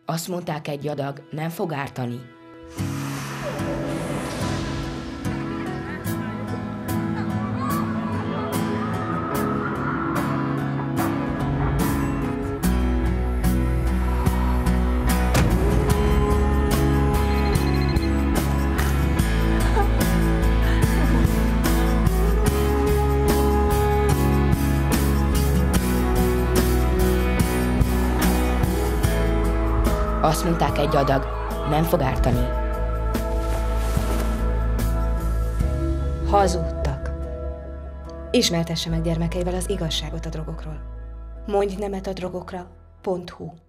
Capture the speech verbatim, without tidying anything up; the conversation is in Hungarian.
Azt mondták, egy adag nem fog ártani. Azt mondták, egy adag nem fog ártani. Hazudtak. Ismertesse meg gyermekeivel az igazságot a drogokról. Mondj nemet a drogokra pont hu